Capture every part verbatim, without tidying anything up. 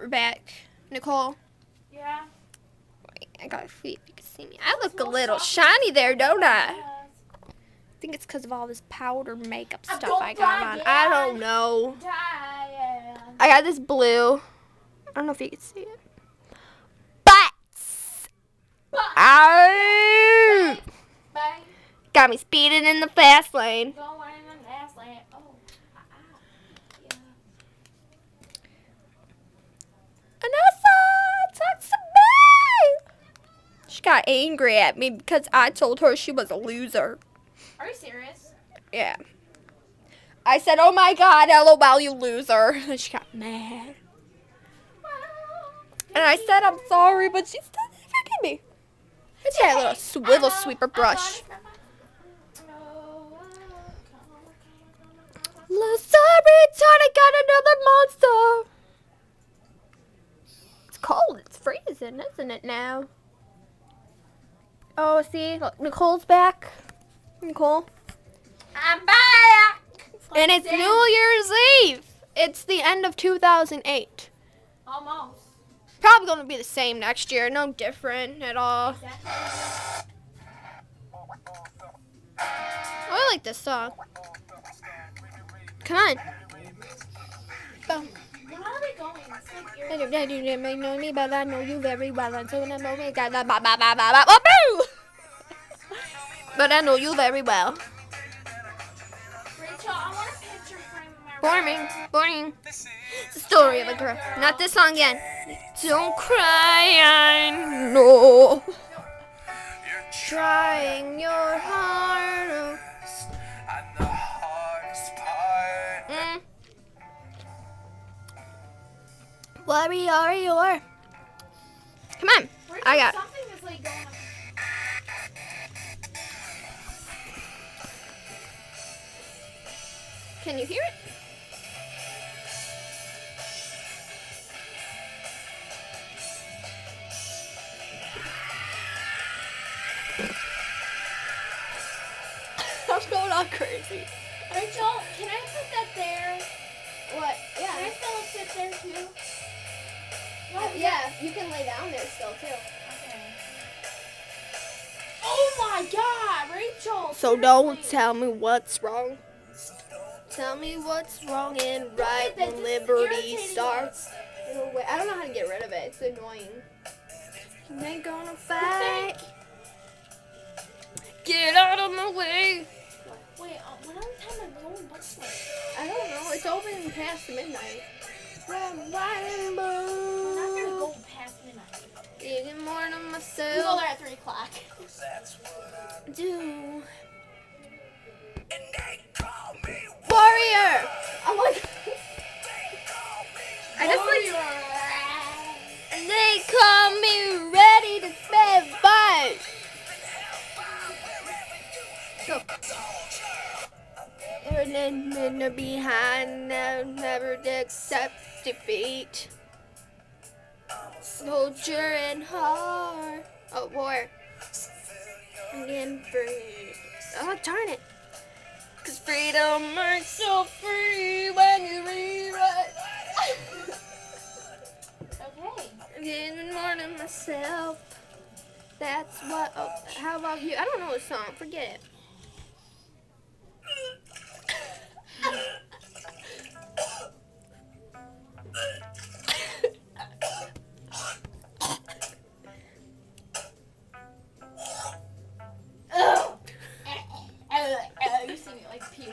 we're back. Nicole. Yeah. Wait, I gotta see if you can see me. I look a little shiny there, don't I? I think it's because of all this powder makeup stuff I got on. I don't know. I got this blue. I don't know if you can see it. Butts! Ow! Got me speeding in the fast lane. Anessa, talk to me! She got angry at me because I told her she was a loser. Are you serious? Yeah. I said, oh my god, LOL, you loser. And she got mad. And I said, I'm sorry, but she still didn't forgive me. And she had a little swivel sweeper brush. Loser, return, I got another monster. It's cold, it's freezing, isn't it now? Oh, see, look, Nicole's back. Nicole. I'm back. And it's New Year's Eve. It's the end of two thousand eight. Almost. Probably going to be the same next year. No different at all. Exactly. Oh, I like this song. Come on. Boom. Where are we going? It's like you're... You didn't know me, but I know you very well. Until when I know me, got that ba ba ba ba ba boo. But I know you very well. Rachel, I want a picture frame. Boring, boring. It's the story of a girl. Not this song again. Don't cry, I know. Trying your hardest. Mm. Worry, worry, worry. Come on. I got it. Something is like going on. Can you hear it? I'm going all crazy. Rachel, can I put that there? What? Can I Yeah. still sit there too? Uh, yeah, you can lay down there still too. Okay. Oh my God, Rachel! So don't tell me what's wrong. Tell me what's wrong and right That when just liberty irritating starts. It'll wait. I don't know how to get rid of it. It's annoying. You ain't gonna fight. Get out of my way. Wait, uh, when are we time to go and book one? I don't know. It's open past midnight. We're not gonna go past midnight. Getting more than We go myself. there at three o'clock. Do. Warrior. I'm like. I just like. And they call me ready to spend fight. Go. And then men are behind, now never accept defeat. Soldier and heart. Oh, war. Again, free. Oh, darn it. Cause freedom makes so free when you rewrite. Okay. Getting more than myself. That's what. Oh, how about you? I don't know the song. Forget it. You see me like puke.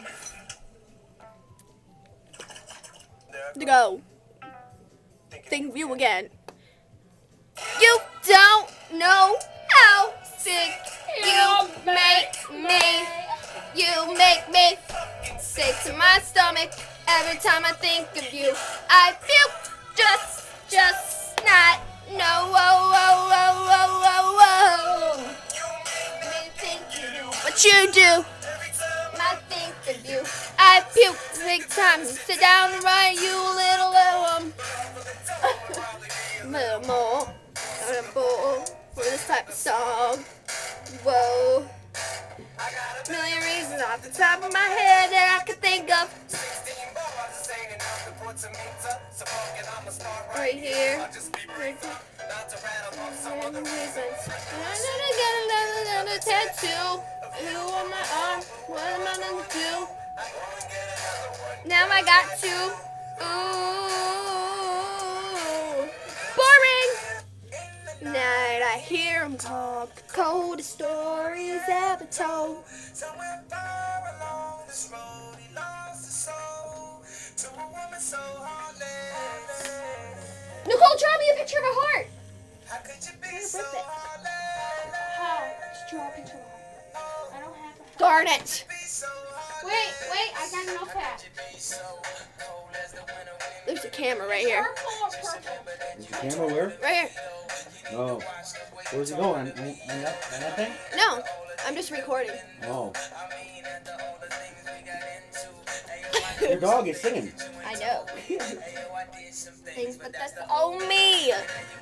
To go. Think of you again. You don't know how sick you make me. You make me sick to my stomach every time I think of you. I feel just, just not. No, whoa, whoa, whoa, whoa, whoa, whoa. Me think you do what you do. I think of you. I puke big time. Sit down and write you a little, little um, little more. A bowl for this type of song. Whoa. Million reasons off the top of my head that I could think of. story here. I'm gonna get another tattoo. You on my arm. What am I gonna do? Now I got to. Ooh, boring. Night I hear him talk. Coldest stories ever told. Somewhere far along this road, he lost his soul to a woman so heartless. Nicole, draw me a picture of a heart. How could you be so heartless? How? Just draw a picture of a heart. I don't have a heart. Darn it. Wait, wait, I got an notepad. There's a camera right here. Purple or purple? Is the camera where? Right here. Oh. Where's it going? On, on, on, that, on that thing? No, I'm just recording. Oh. Your dog is singing. I know. Things, but that's all me.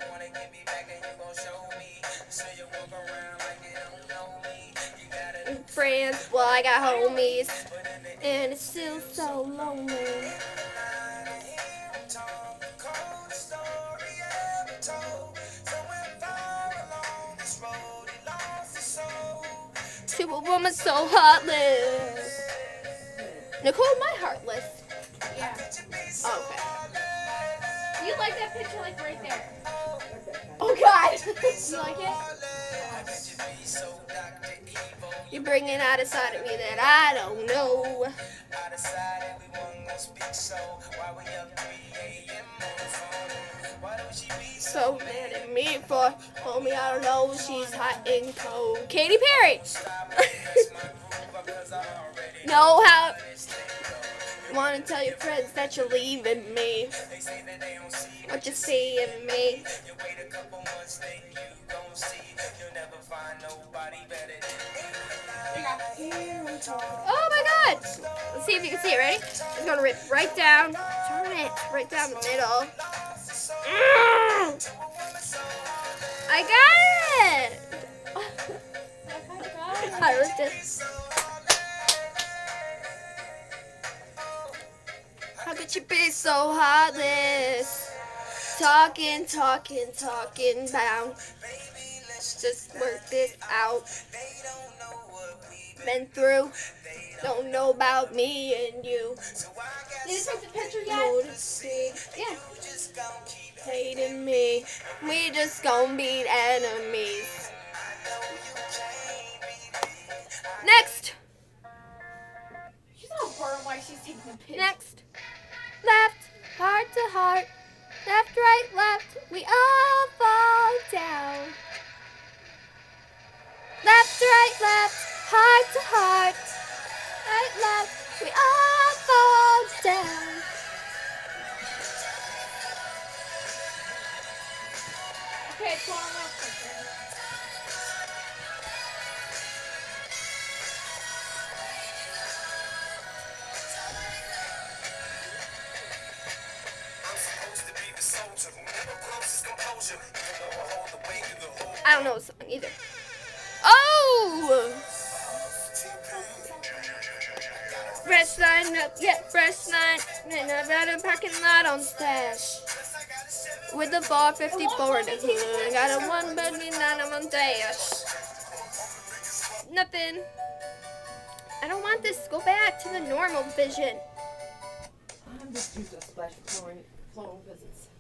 Friends, well, I got homies, and it's still so lonely. To a woman so heartless. Nicole, am I heartless? Yeah. Oh, okay. You like that picture, like right there. Oh, God. You like it? You're bringing out a side of me that I don't know. So mad at me for, homie, I don't know, she's hot and cold. Katy Perry. Know how, want to tell your friends that you're leaving me. What you see in me. Oh my God! Let's see if you can see it. Ready? It's gonna rip right down. Turn it right down the middle. Mm. I got it! I ripped it. How could you be so heartless? Talking, talking, talking about. Let's just work this out. Been through, don't know about me and you. Did you take the picture yet? Noticing, yeah. Hating me, we just gon' be enemies. Next, She's not bored while she's taking the picture. next. Left, heart to heart. Left, right, left, we all fall down. Left, right, left, heart to heart. Right, left, we all fall down. Okay, it's one more picture. I don't know the song either. Oh! Fresh line up, yeah, fresh line. And I've got a parking lot on stash. With the bar fifty-four in the hood. I got a one ninety-nine on dash. Nothing. I don't want this. Go back to the normal vision. I'm just used to a splash of chlorine, chloro visits.